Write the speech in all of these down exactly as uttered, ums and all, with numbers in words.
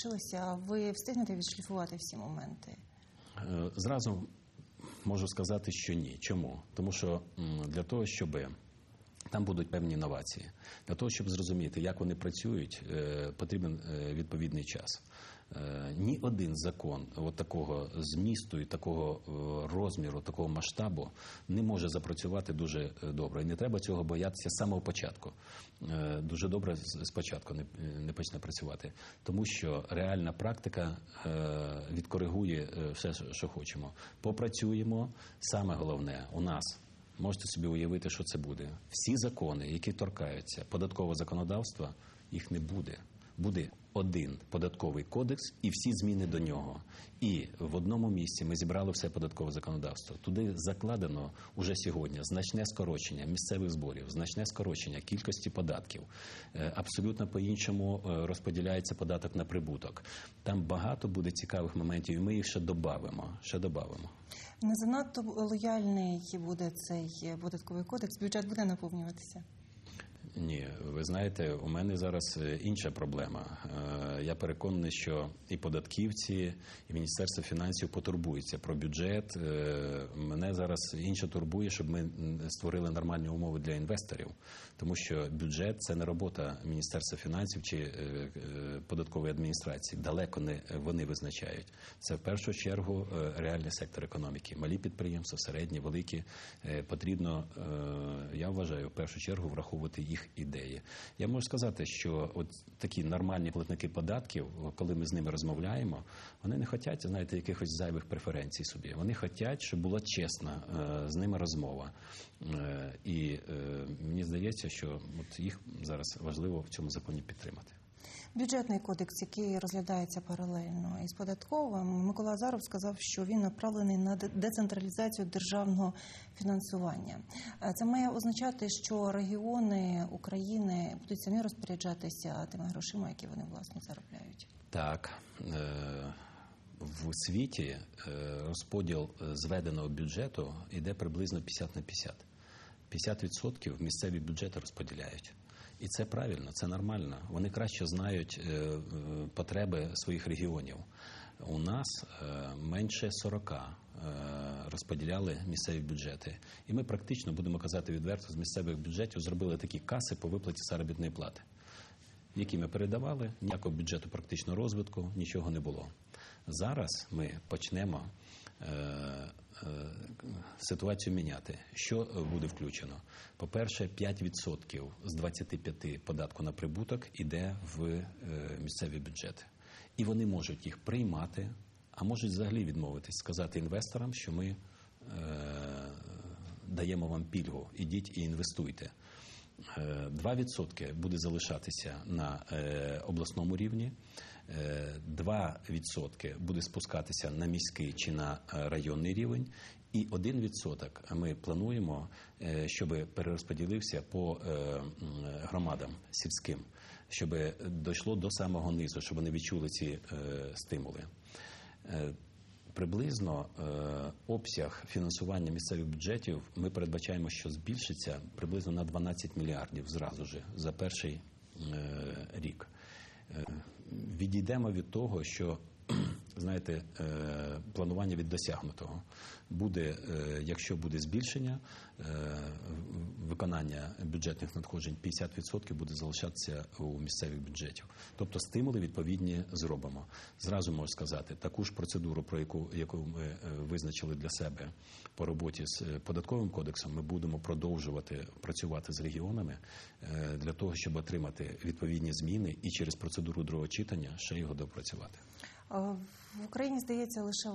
залишилося, ви встигнете відшліфувати всі моменти? Зразу можу сказати, що ні. Чому? Тому що для того, щоб там будуть певні новації. Для того, щоб зрозуміти, як вони працюють, потрібен відповідний час. Ні один закон от такого змісту і такого розміру, такого масштабу не може запрацювати дуже добре. І не треба цього боятися з самого початку. Дуже добре спочатку не, не почне працювати. Тому що реальна практика відкоригує все, що хочемо. Попрацюємо. Саме головне у нас, можете собі уявити, що це буде. Всі закони, які торкаються податкового законодавства, їх не буде. Буде один податковий кодекс і всі зміни до нього. І в одному місці ми зібрали все податкове законодавство. Туди закладено уже сьогодні значне скорочення місцевих зборів, значне скорочення кількості податків. Абсолютно по-іншому розподіляється податок на прибуток. Там багато буде цікавих моментів, і ми їх ще додамо. Ще додамо. Не занадто лояльний буде цей податковий кодекс? Бюджет буде наповнюватися? Ні, ви знаєте, у мене зараз інша проблема. Я переконаний, що і податківці, і Міністерство фінансів потурбуються про бюджет. Мене зараз інше турбує, щоб ми створили нормальні умови для інвесторів. Тому що бюджет – це не робота Міністерства фінансів чи податкової адміністрації. Далеко не вони визначають. Це в першу чергу реальний сектор економіки. Малі підприємства, середні, великі. Потрібно, я вважаю, в першу чергу враховувати їх ідеї. Я можу сказати, що от такі нормальні платники податків, коли ми з ними розмовляємо, вони не хочуть, знаєте, якихось зайвих преференцій собі. Вони хочуть, щоб була чесна е, з ними розмова. Е, і е, мені здається, що от їх зараз важливо в цьому законі підтримати. Бюджетний кодекс, який розглядається паралельно із податковим, Микола Азаров сказав, що він направлений на децентралізацію державного фінансування. Це має означати, що регіони України будуть самі розпоряджатися тими грошима, які вони, власне, заробляють? Так. В світі розподіл зведеного бюджету йде приблизно п'ятдесят на п'ятдесят. п'ятдесят відсотків місцеві бюджети розподіляють. І це правильно, це нормально. Вони краще знають е, потреби своїх регіонів. У нас е, менше сорок е, розподіляли місцеві бюджети. І ми практично, будемо казати відверто, з місцевих бюджетів зробили такі каси по виплаті заробітної плати, які ми передавали, ніякого бюджету практично розвитку, нічого не було. Зараз ми почнемо е, е, ситуацію міняти. Що буде включено? По-перше, п'ять відсотків з двадцяти п'яти податку на прибуток іде в е, місцеві бюджети. І вони можуть їх приймати, а можуть взагалі відмовитись, сказати інвесторам, що ми е, даємо вам пільгу, ідіть і інвестуйте. два відсотки буде залишатися на е, обласному рівні, е, два відсотки буде спускатися на міський чи на районний рівень, і один відсоток ми плануємо, е, щоб перерозподілився по е, громадам сільським, щоб дійшло до самого низу, щоб вони відчули ці е, стимули. Е, Приблизно е, обсяг фінансування місцевих бюджетів ми передбачаємо, що збільшиться приблизно на дванадцять мільярдів зразу ж за перший е, рік. Е, відійдемо від того, що, знаєте, е, планування від досягнутого. Буде, е, якщо буде збільшення, е, виконання бюджетних надходжень, п'ятдесят відсотків буде залишатися у місцевих бюджетів. Тобто стимули відповідні зробимо. Зразу можу сказати, таку ж процедуру, про яку, яку ми визначили для себе по роботі з податковим кодексом, ми будемо продовжувати працювати з регіонами е, для того, щоб отримати відповідні зміни і через процедуру другого читання ще його допрацювати. В Україні, здається, лише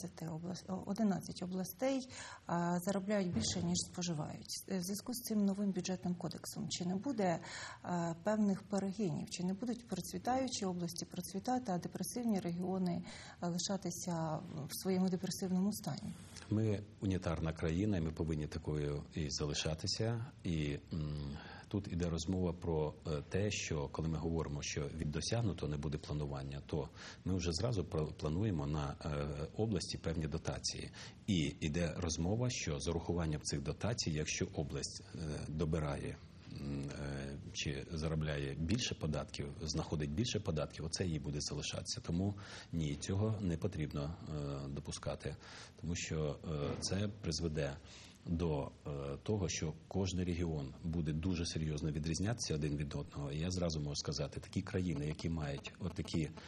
одинадцять областей заробляють більше, ніж споживають. В зв'язку з цим новим бюджетним кодексом чи не буде певних перегинів, чи не будуть процвітаючі області процвітати, а депресивні регіони лишатися в своєму депресивному стані? Ми унітарна країна, і ми повинні такою і залишатися. І м, тут іде розмова про те, що коли ми говоримо, що від досягнутого не буде планування, то ми вже зразу плануємо на е, області певні дотації. І іде розмова, що з урахуванням цих дотацій, якщо область е, добирає чи заробляє більше податків, знаходить більше податків, оце їй буде залишатися. Тому ні, цього не потрібно допускати, тому що це призведе до е, того, що кожен регіон буде дуже серйозно відрізнятися один від одного. І я зразу можу сказати, такі країни, які мають отакі е,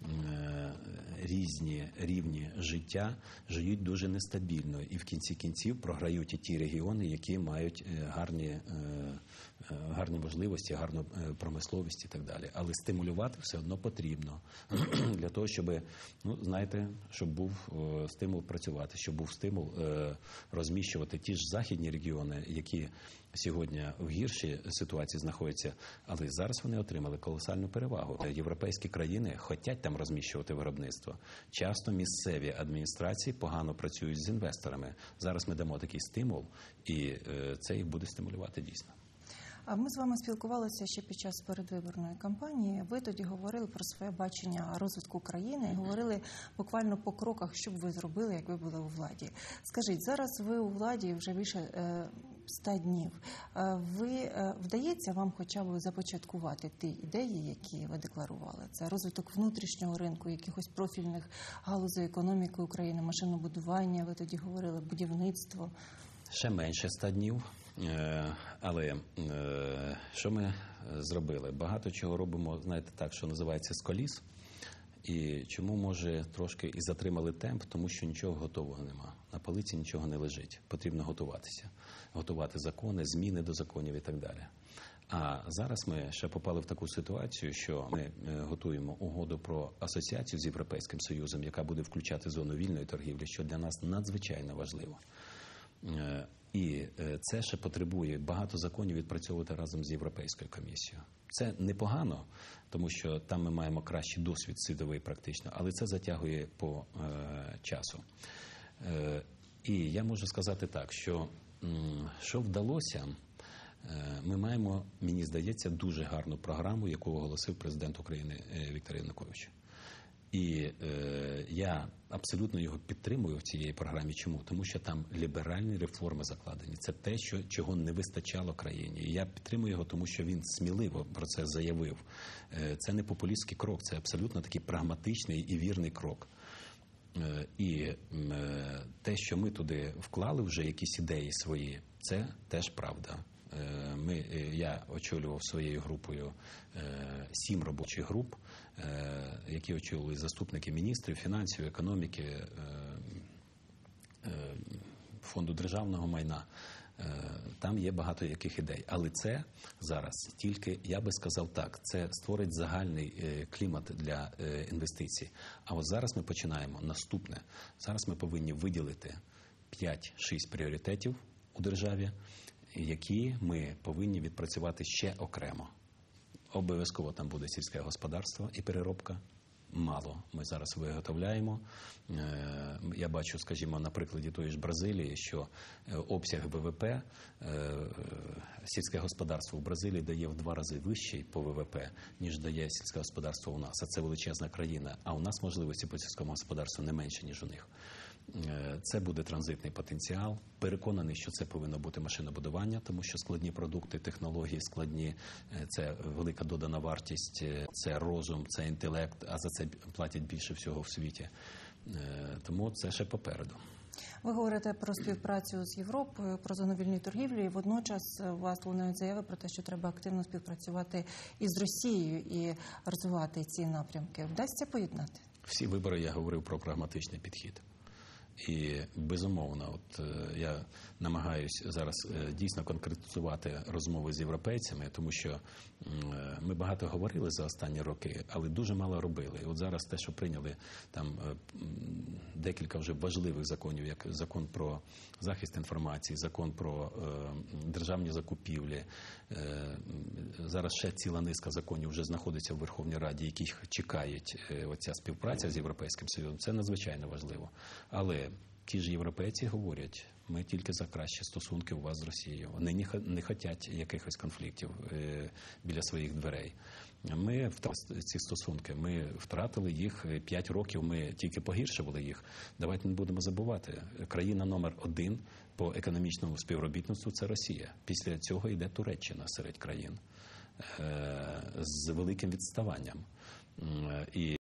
різні рівні життя, живуть дуже нестабільно. І в кінці кінців програють і ті регіони, які мають е, гарні, е, гарні можливості, гарну е, промисловість і так далі. Але стимулювати все одно потрібно для того, щоб, ну, знаєте, щоб був е, стимул працювати, щоб був стимул е, розміщувати ті ж західні регіони, які сьогодні в гіршій ситуації знаходяться, але зараз вони отримали колосальну перевагу. Європейські країни хочуть там розміщувати виробництво. Часто місцеві адміністрації погано працюють з інвесторами. Зараз ми дамо такий стимул, і це їх буде стимулювати дійсно. А ми з вами спілкувалися ще під час передвиборної кампанії. Ви тоді говорили про своє бачення розвитку країни і говорили буквально по кроках, що б ви зробили, як ви були у владі. Скажіть, зараз ви у владі вже більше ста днів. Ви, вдається вам хоча б започаткувати ті ідеї, які ви декларували? Це розвиток внутрішнього ринку, якихось профільних галузей економіки України, машинобудування, ви тоді говорили, будівництво. Ще менше ста днів. Але що ми зробили? Багато чого робимо, знаєте, так, що називається з коліс. І чому, може, трошки і затримали темп? Тому що нічого готового нема. На полиці нічого не лежить. Потрібно готуватися. Готувати закони, зміни до законів і так далі. А зараз ми ще попали в таку ситуацію, що ми готуємо угоду про асоціацію з Європейським Союзом, яка буде включати зону вільної торгівлі, що для нас надзвичайно важливо. І це ще потребує багато законів відпрацьовувати разом з Європейською комісією. Це непогано, тому що там ми маємо кращий досвід світовий практично, але це затягує по е, часу. Е, і я можу сказати так, що м, що вдалося, е, ми маємо, мені здається, дуже гарну програму, яку оголосив президент України Віктор Янукович. І е, я абсолютно його підтримую в цій програмі. Чому? Тому що там ліберальні реформи закладені. Це те, що, чого не вистачало країні. І я підтримую його, тому що він сміливо про це заявив. Е, це не популістський крок, це абсолютно такий прагматичний і вірний крок. Е, і е, те, що ми туди вклали вже якісь ідеї свої, це теж правда. Ми, я очолював своєю групою сім робочих груп, які очолювали заступники міністрів, фінансів, економіки, фонду державного майна. Там є багато яких ідей. Але це зараз тільки, я би сказав так, це створить загальний клімат для інвестицій. А от зараз ми починаємо наступне. Зараз ми повинні виділити п'ять-шість пріоритетів у державі, які ми повинні відпрацювати ще окремо. Обов'язково там буде сільське господарство і переробка. Мало. Ми зараз виготовляємо. Я бачу, скажімо, на прикладі тої ж Бразилії, що обсяг ВВП сільське господарство в Бразилії дає в два рази вищий по ВВП, ніж дає сільське господарство у нас. А це величезна країна. А у нас можливості по сільському господарству не менше, ніж у них. Це буде транзитний потенціал. Переконаний, що це повинно бути машинобудування, тому що складні продукти, технології складні, це велика додана вартість, це розум, це інтелект, а за це платять більше всього в світі. Тому це ще попереду. Ви говорите про співпрацю з Європою, про зону вільної торгівлі, і водночас у вас лунають заяви про те, що треба активно співпрацювати із Росією і розвивати ці напрямки. Вдасться поєднати? Всі вибори я говорив про прагматичний підхід. І, безумовно, от я намагаюся зараз дійсно конкретизувати розмови з європейцями, тому що ми багато говорили за останні роки, але дуже мало робили. І от зараз те, що прийняли там декілька вже важливих законів, як закон про захист інформації, закон про державні закупівлі, зараз ще ціла низка законів вже знаходиться в Верховній Раді, яких чекають оця співпраця з Європейським Союзом. Це надзвичайно важливо. Але ті ж європейці говорять, ми тільки за кращі стосунки у вас з Росією. Вони не, не хочуть якихось конфліктів е, біля своїх дверей. Ми втратили ці стосунки, ми втратили їх п'ять років, ми тільки погіршували їх. Давайте не будемо забувати. Країна номер один по економічному співробітництву – це Росія. Після цього йде Туреччина серед країн е, з великим відставанням. І